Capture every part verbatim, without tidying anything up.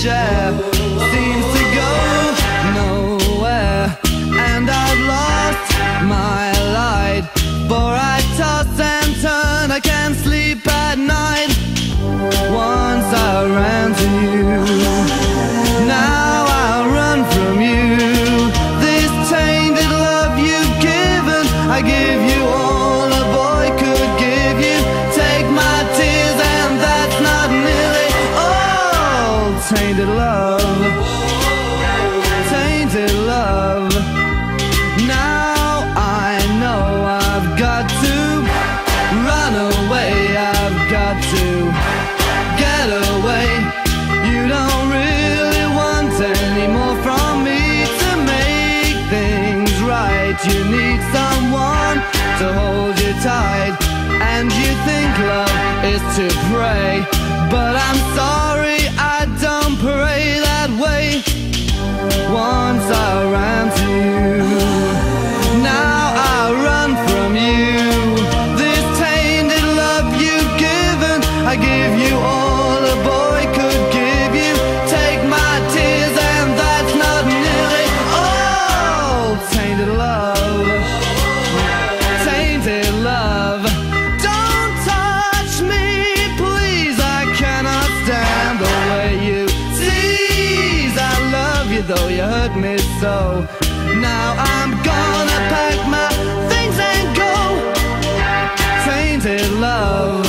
share seems to go nowhere, and I've lost my light, for I toss and turn, I can't sleep at night. Once I ran to you, now I'll run from you. This tainted love you've given, I give you all a boy could give you. Take my tears and that's not nearly all. Tainted love, tainted love. Now I know I've got to run away, I've got to get away. You don't really want any more from me to make things right. You need someone to hold you tight, and you think love is to pray, but I'm sorry, I don't pray that way. Once I ran to you, now I run from you. This tainted love you've given, I give you all a boy could give you. Take my tears and that's not nearly all. Tainted love, tainted love. Don't touch me, please, I cannot stand the way you tease. I love you though you hurt me so. Now I'm gonna pack my things and go. Tainted love,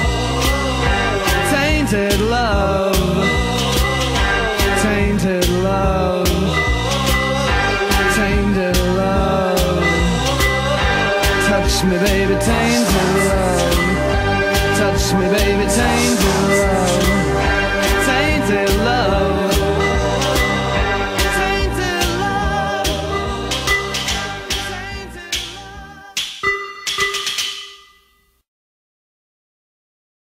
tainted love, tainted love, tainted love. Touch me baby, tainted love. Touch me baby, tainted love.